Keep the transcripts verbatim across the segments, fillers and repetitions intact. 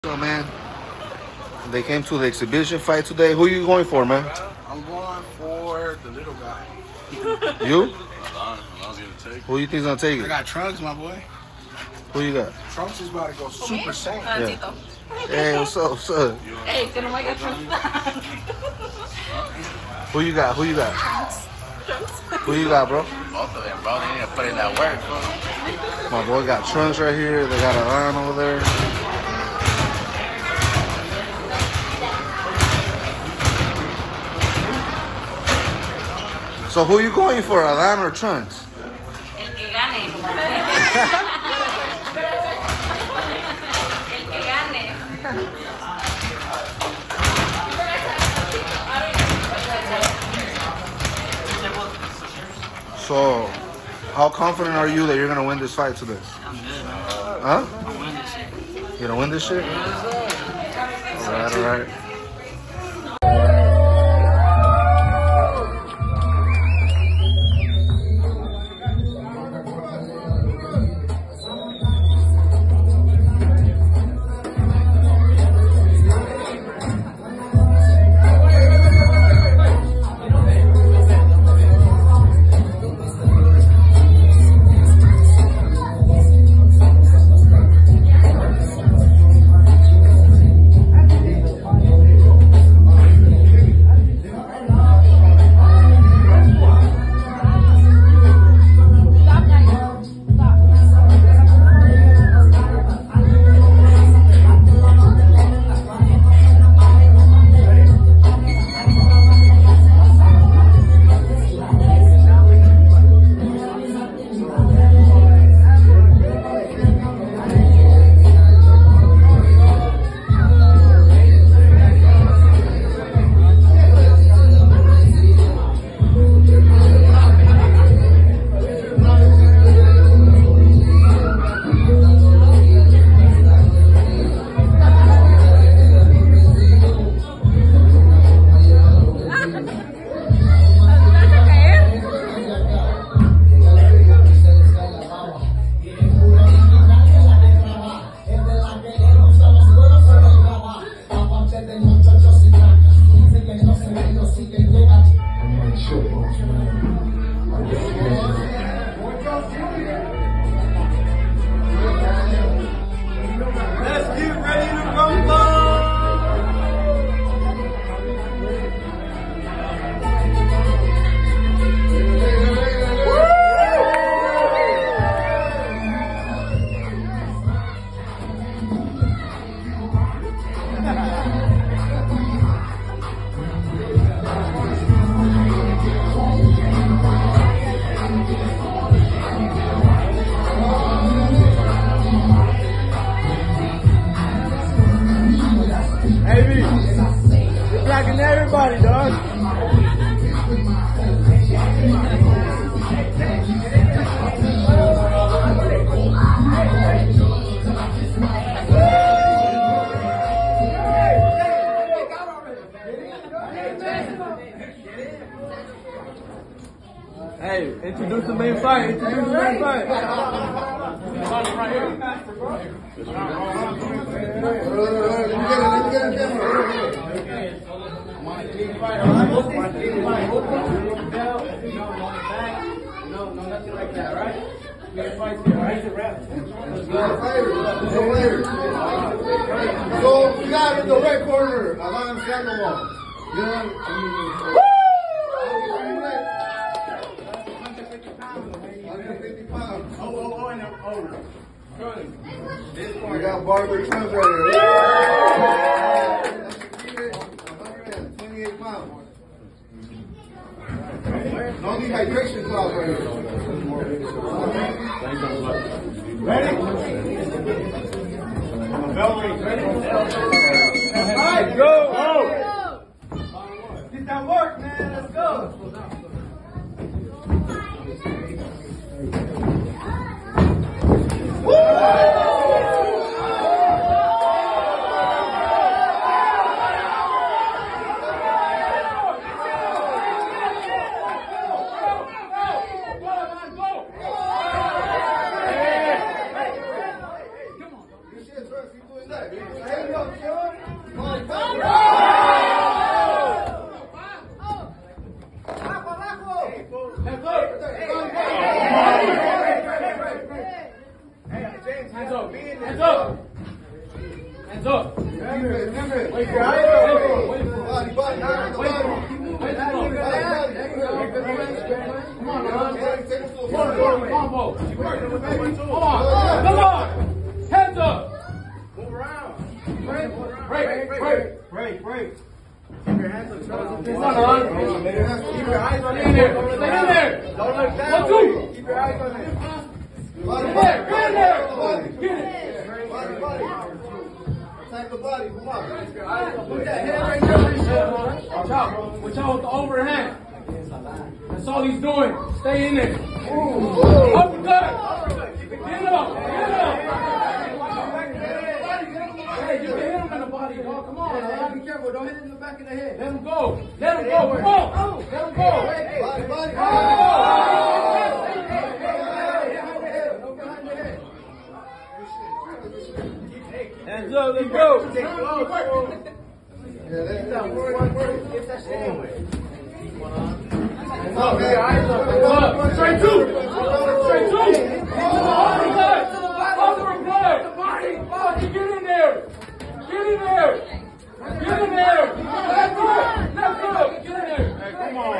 So, man, they came to the exhibition fight today. Who are you going for, man? I'm going for the little guy. You? Alon's gonna take. Who you think's gonna take I it? got Trunks, my boy. Who you got? Trunks is about to go super saiyan. Yeah. Hey, what's up? What's up? Hey, que no me hagas Who you got? Who you got? Who you got, bro? Both of them, bro. They need to put in that work, bro. My boy got Trunks right here. They got a line over there. So who you going for, Alan or Trunks? El que gane. El que gane. So, how confident are you that you're gonna win this fight today? I'm good. Huh? I'm winning this shit. You gonna win this shit? All right, all right. Everybody, dog. Hey, introduce the main fight. Introduce the main fight. No, no, nothing like that, right? We have fights here, right? It's a wrap. So we got in the red corner, Alan Sandoval. You know, Woo! one hundred fifty pounds. Oh, oh, oh, and oh, no. We got Barber Trunks right here. one hundred twenty-eight pounds. No dehydration clause right here. Ready? Bell rings, ready? All right, go! Oh. Get that work, man. Let's go. Keep doing that. Hands up. Remember it, remember it. Wait for eyes up. Wait for Body, body, body, Wait body. for Wait for Come on, man. Take it to the Come floor. on, combo. Come on. Come on. Hands up. Move around. Break, break, break. Break, break. Come on, man. Keep your eyes on Stay in there. Stay in there. Don't look down. One, two. Keep your eyes on it. Body, Get body, in there. Get it. body, body. Attack the body. Come on. Put that head right there. Watch out. Watch out with the overhand. That's all he's doing. Stay in there. Uppercut. Get up. Get up. Hey, you can hit him in the body, dog. Come on, man. Be careful. Don't hit him in the back of the head. Let him go. Let him go. Come on. Let him go. Body, body, Hands up. Let's go. Yeah, that, that word, word. Get that shit in with. Hands up. Hands up. Straight two. Straight two. Uppercut. Uppercut. Fucking get in there. Get in there. Get in there. Let's go. Let's go. Get in there. Hey, come on.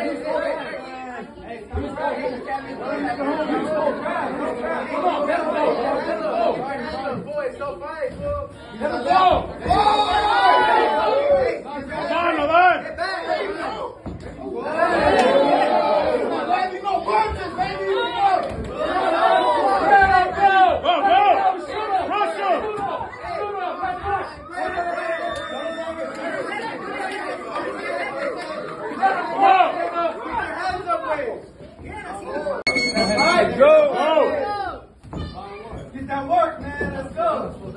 Come on, let him go. Let him go. Boy, so fight, fool. Let him go. Come on, Lavon. Get back. Baby, go punches, baby. Go, go. Rush him. Shoot up. Let's go. Get that work, man. Let's go.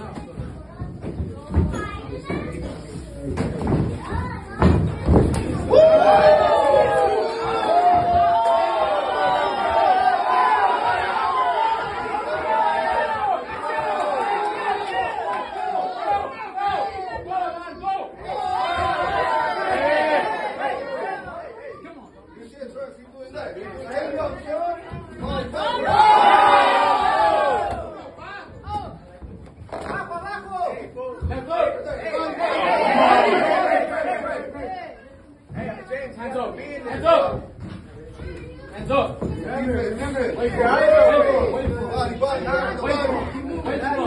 Hands up. Hands up. Hands up. Remember it, remember it. Wait for eyes up. Wait for Body, body, body, Wait for body. Wait for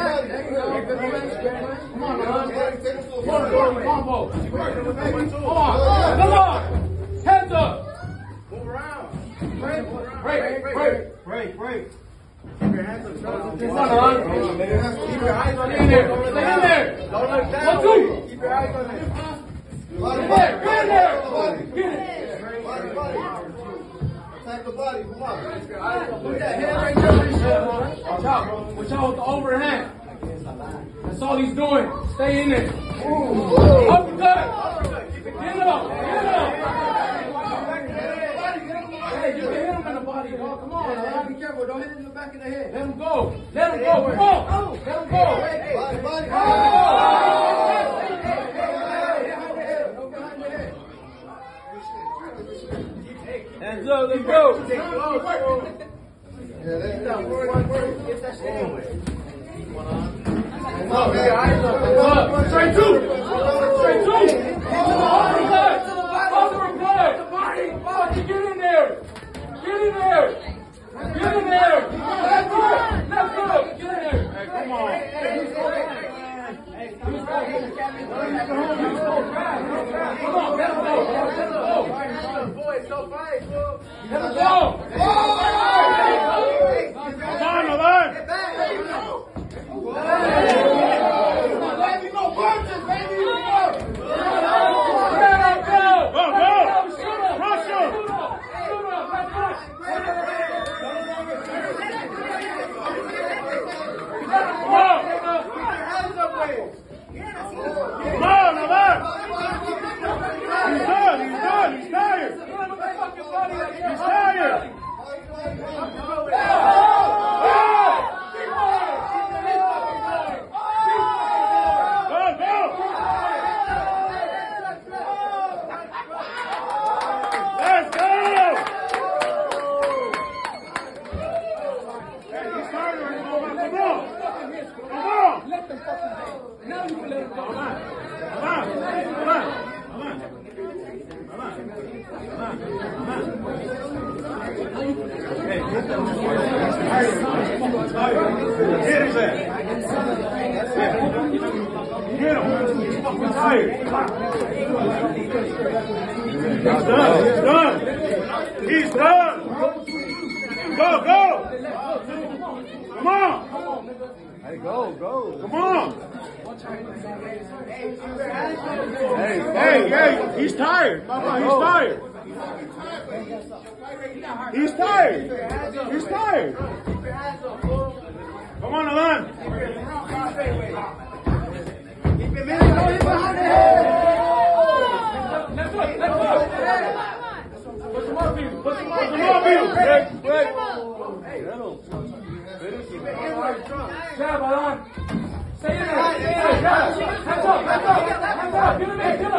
Come on, man. Take it to the One, floor. four, combo. Come on. Come on. Hands up. Move around. Break, break, break. Break, break. Come on, man. Keep your eyes on Stay in there. Stay in there. Don't look down. One, two. Keep your eyes on it. Body, Get body, in there. body. Get it. Body, body. Attack the body. Come on. Put that head right there. Watch out. Watch out with the overhand. That's all he's doing. Stay in there. Uppercut. Get up. Get up. Hey, you can hit him in the body, dog. Come on, man. Be careful. Don't hit him in the back of the head. Let him go. Let him go. Come on. Let him go. Body, body, Hands up. Let's go. Yeah, that, that word, word. Get that shit in with. Hands up. Hands up. Straight two. Straight two. Uppercut. Uppercut. Fucking get in there. Get in there. Get in there. Let's go. Let's go. Get in there. Hey, come on. Come on, let him go. Let him go. Boy, so fight, fool. Let him go. Come on, Lavon. Get back. Baby, go punches, baby. Go, go. Rush him. Shoot up. Come on. Come on, Lavon. He's done. He's done. He's tired. Get him. He's fucking tired. He's done. He's done. He's done. Go, go. Come on. Hey, go, go. Come on. Hey, hey, hey. He's tired. Papa, he's tired. He's tired. He's tired. Come on, Alan. Let's go. Let's go. Put some more people. Put some more people. Wait, wait. Jab, Alan. Stay in there. Stay in there. Jab. Hands up. Hands up. Hands up. Get him in. Get him.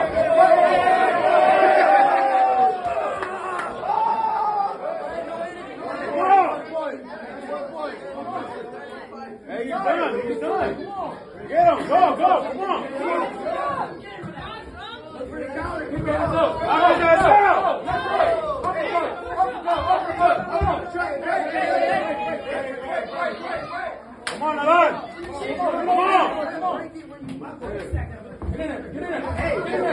Hey, he's done. He's done. Get him. Go, go. Come on. Keep your hands up. All right, guys, down. That's right. Uppercut. Uppercut. Uppercut. Come on. Come on, Alan. Come on. Come on. Get in there. Get in there. Hey, get in there.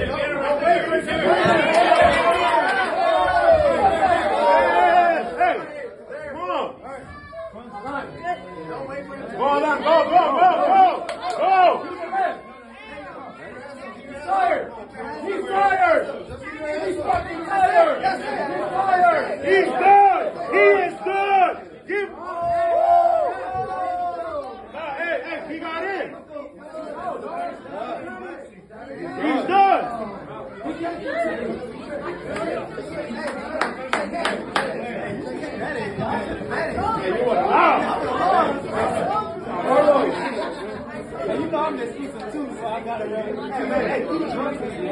Hey, come on. Go, Alan. Go, go, go, go. Go. He's tired. He's tired. He's fucking tired. He's tired. He's done. He is done. Give. Hey, hey, he got in. He's done. You were out. You know I'm just keeping two, so I gotta run. Hey, keep it